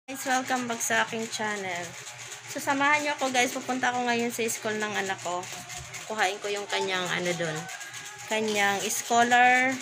Guys, welcome back sa aking channel. So, samahan nyo ako guys. Pupunta ako ngayon sa school ng anak ko. Kuhain ko yung kanyang kanyang scholar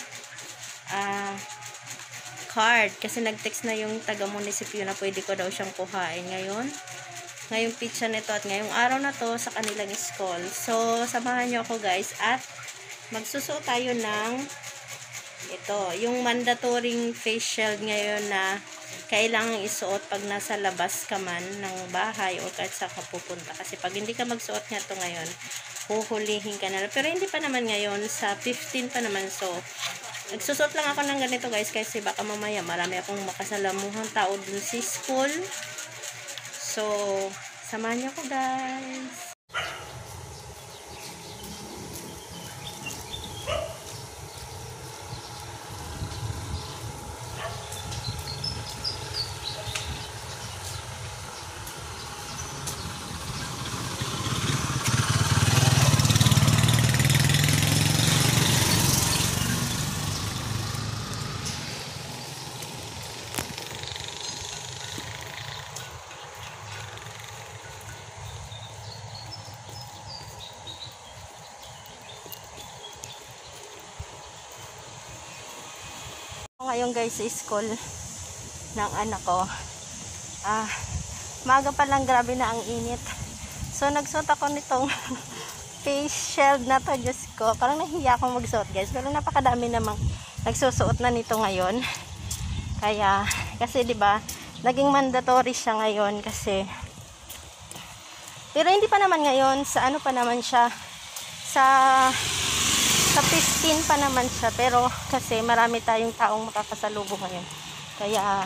card. Kasi nag-text na yung taga-munisipyo na pwede ko daw siyang kuhain ngayon. Ngayong pizza nito at ngayong araw na to sa kanilang school. So, samahan nyo ako guys at magsusuot tayo ng ito, yung mandatory face shield ngayon na kailangang isuot pag nasa labas ka man ng bahay o kahit saan ka pupunta. Kasi pag hindi ka magsuot nga ito ngayon, huhulihin ka na. Pero hindi pa naman ngayon, sa 15 pa naman. So, nagsusuot lang ako ng ganito guys kasi baka mamaya marami akong makasalamuhang tao dun sa school. So, samahan niyo ko guys. Ngayon guys sa school ng anak ko maaga pa lang, grabe na ang init. So nagsuot ako nitong face shield na to. Diyos ko, parang nahiya akong magsuot guys, pero napakadami namang nagsusuot na nito ngayon. Kaya kasi diba naging mandatory siya ngayon kasi, pero hindi pa naman ngayon, sa ano pa naman siya, sa 15 pa naman siya, pero kasi marami tayong taong makakasalubong ngayon. Kaya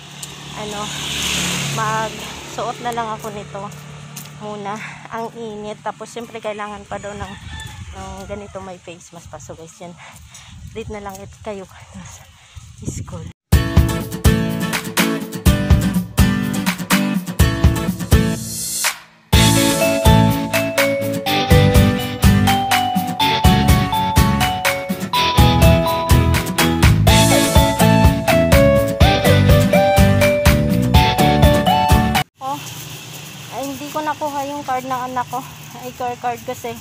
magsuot na lang ako nito muna. Ang init, tapos siyempre kailangan pa daw ng ganito, may face mask pa. So guys, yan, date na lang ito kayo sa school. Hindi ko nakuha yung card ng anak ko, card kasi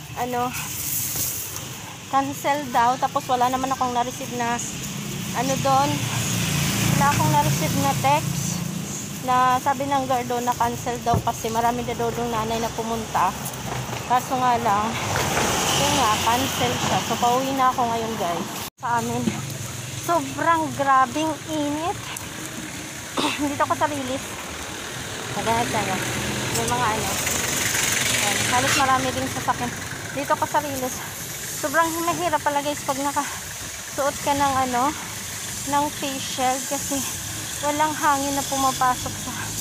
cancel daw, tapos wala naman akong na-receive na doon, wala akong na-receive na text na sabi ng guard doon na cancel daw kasi marami na daw yung nanay na pumunta. Kaso nga lang, yun nga, cancel siya. So pauwi na ako ngayon guys. Sa amin sobrang grabing init. Dito ko sa Rilis, may mga yan, halos marami rin sasakyan dito ko sa Riles. Sobrang mahirap pala guys pag nakasuot ka ng ng face shield kasi walang hangin na pumapasok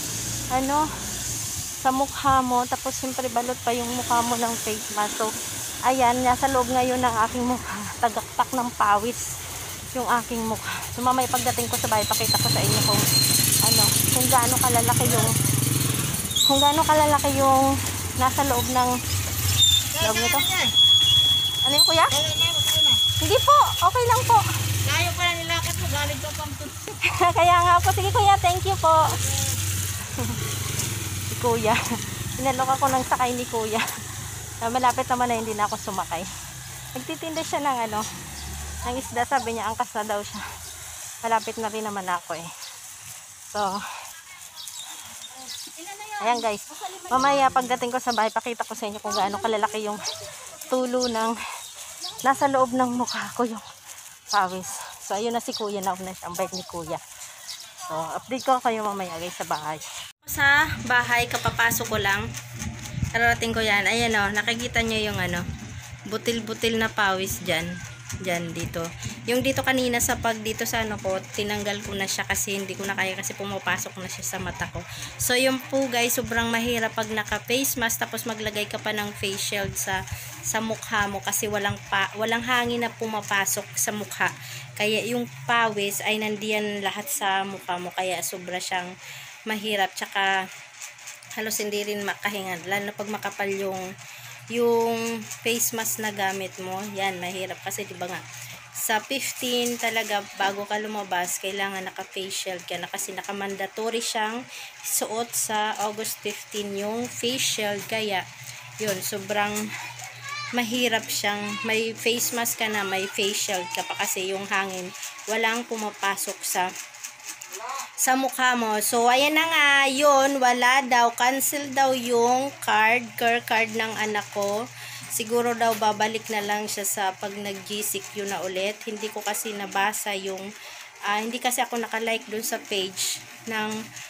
sa mukha mo, tapos siyempre balot pa yung mukha mo ng face mask. So ayan, nasa loob ngayon ng aking mukha, tagaktak ng pawis yung aking mukha. So mamaya pagdating ko sa bahay, pakita ko sa inyo kung gaano kalalaki yung nasa loob nito. Ano yung kuya? Hindi po, okay lang po. Kayo pala nilakad mo, galing ka pang tutsi. Kaya nga po, sige kuya, thank you po. Si kuya, pinalok ako ng sakay ni kuya. Malapit naman na hindi na ako sumakay. Nagtitinda siya ng ng isda, sabi niya angkas na daw siya. Malapit na rin naman ako So ayan guys, mamaya pagdating ko sa bahay, pakita ko sa inyo kung gaano kalalaki yung tulo ng nasa loob ng mukha ko, yung pawis. So ayun na si kuya, na ang bait ni kuya. So update ko kayo mamaya guys sa bahay. Sa bahay, kapapasok ko lang, kararating ko yan. Ayan nakikita nyo yung butil-butil na pawis dyan dito. Yung dito kanina sa dito sa ko, tinanggal ko na siya kasi hindi ko na kaya, kasi pumapasok na siya sa mata ko. So yung po guys, sobrang mahirap pag naka face mask tapos maglagay ka pa ng face shield sa mukha mo kasi walang hangin na pumapasok sa mukha. Kaya yung pawis ay nandiyan lahat sa mukha mo, kaya sobra siyang mahirap, tsaka halos hindi rin makahinga, lalo na pag makapal yung face mask na gamit mo. Yan, mahirap kasi diba nga sa 15 talaga, bago ka lumabas, kailangan naka-face shield ka na kasi naka-mandatory siyang suot sa August 15 yung face shield. Kaya, yun, sobrang mahirap siyang, may face mask ka na, may face shield ka pa kasi yung hangin, walang pumapasok sa mukha mo. So, ayan na nga, yun, wala daw, cancel daw yung care card ng anak ko. Siguro daw babalik na lang siya sa pag nag-GCQ na ulit. Hindi ko kasi nabasa yung, hindi kasi ako nakalike dun sa page ng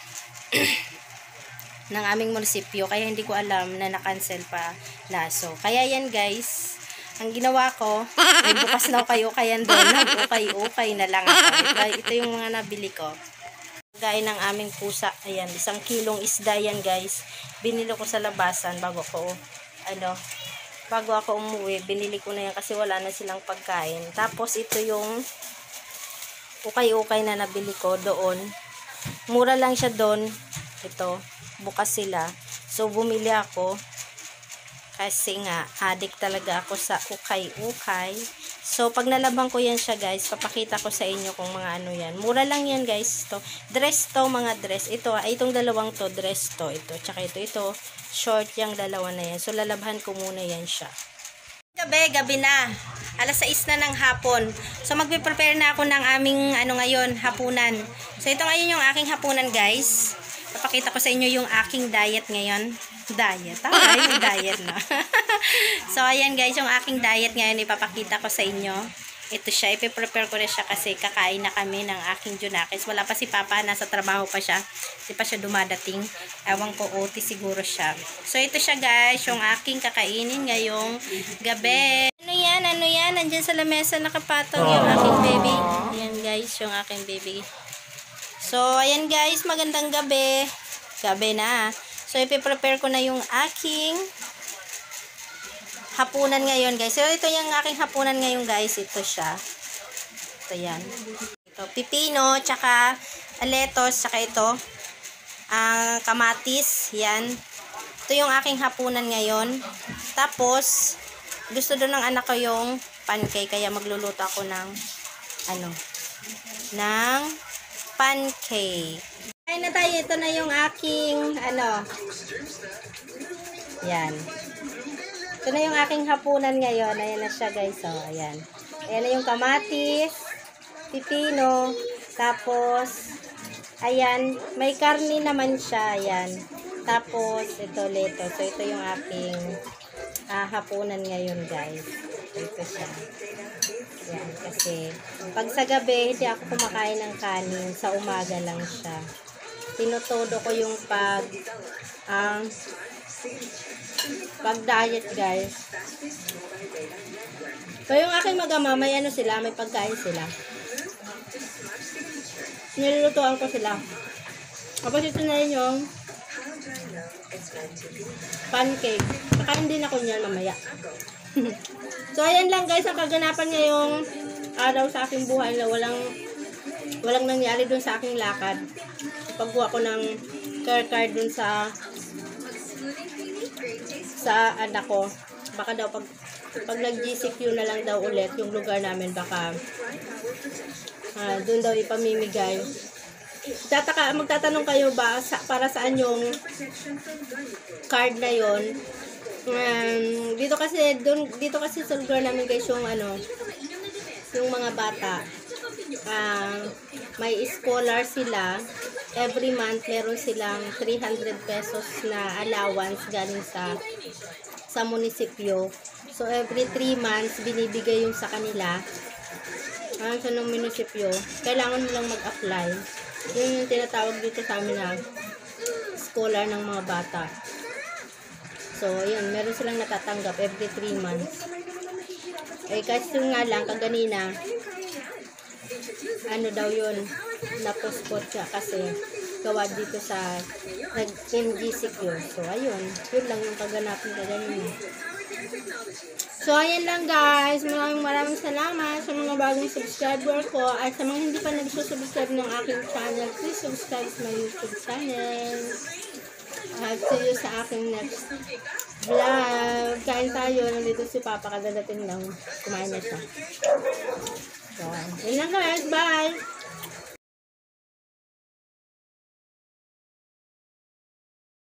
ng aming munisipyo, kaya hindi ko alam na na-cancel pa na. So, kaya yan guys, ang ginawa ko, may bukas na ukay-ukayan doon, nag-ukay-ukay na lang ako. Ito yung mga nabili ko. Gaya ng aming pusa, ayan, 1 kilong isda yan guys, binili ko sa labasan bago ako umuwi, binili ko na yan kasi wala na silang pagkain. Tapos ito yung ukay-ukay na nabili ko doon, mura lang siya doon, ito, bukas sila, so bumili ako kasi nga addict talaga ako sa ukay-ukay. So, pag nalabang ko yan siya guys, papakita ko sa inyo kung mga ano yan. Mura lang yan guys. To. Dress to, mga dress. Ito, itong dalawang to, dress to. Ito, tsaka ito. Short yung dalawa na yan. So, lalabhan ko muna yan siya. Gabi na. Alas 6 na ng hapon. So, magpe-prepare na ako ng aming, ngayon, hapunan. So, ito ngayon yung aking hapunan guys. Papakita ko sa inyo yung aking diet ngayon. Diet. Tama yung diet na. So, ayan guys, yung aking diet ngayon ipapakita ko sa inyo. Ito siya. Ipiprepare ko na siya kasi kakain na kami ng aking Junakis. Wala pa si Papa. Nasa trabaho pa siya. Hindi pa siya dumadating. Ewan ko, OT siguro siya. So, ito siya guys. Yung aking kakainin ngayong gabi. Ano yan? Nandyan sa lamesa nakapatong yung aking baby. Ayan guys, yung aking baby. So, ayan guys, magandang gabi. Gabi na. So, ipiprepare ko na yung aking hapunan ngayon guys. So, ito yung aking hapunan ngayon guys. Ito siya. Ito yan. Ito, pipino, tsaka aletos, tsaka ito, kamatis. Yan. Ito yung aking hapunan ngayon. Tapos, gusto doon ng anak ko yung pancake. Kaya magluluto ako ng, ng pancake. Kain na tayo. Ito na yung aking, yan. Ito na yung aking hapunan ngayon. Ayan na siya guys. So, ayan. Ayan na yung kamatis, pipino, tapos, ayan, may karni naman siya. Ayan. Tapos, ito leto. So, ito yung aking hapunan ngayon guys. Ito siya. Ayan. Kasi, pag sa gabi, hindi ako kumakain ng kanin. Sa umaga lang siya. Tinutodo ko yung pag-diet guys. So yung aking mag-ama, may may pagkain sila. Nilulutuan ko sila. Tapos ito na rin yung pancake. Kakain din ako niyan mamaya. So ayan lang guys, ang kaganapan ngayong araw sa aking buhay na walang nangyari dun sa aking lakad. Pagbuha ko ng care card dun sa anak ko. Baka daw pag nag-GCQ na lang daw ulit yung lugar namin, baka dun daw ipamimigay. Magtatanong kayo ba para saan yung card na yon? Dito kasi sa lugar namin guys yung yung mga bata, may scholar sila. Every month meron silang 300 pesos na allowance galing sa munisipyo. So every 3 months binibigay yung sa kanila sa ng munisipyo. Kailangan mo lang mag-apply. Yun yung tinatawag dito sa amin na scholar ng mga bata. So yun, meron silang natatanggap every 3 months. Kasi nga lang kaganina daw yun, napospot siya kasi gawa dito sa nag-NGCQ. So, ayun. Yun lang yung kaganapan kaganina. So, ayan lang guys. Maraming salamat sa mga bagong subscriber ko at sa mga hindi pa nagsusubscribe ng aking channel. Please subscribe sa my YouTube channel. At see you sa aking next vlog. Kain tayo. Nandito si Papa. Kadadating lang. Kumain na siya. Ingat guys, bye!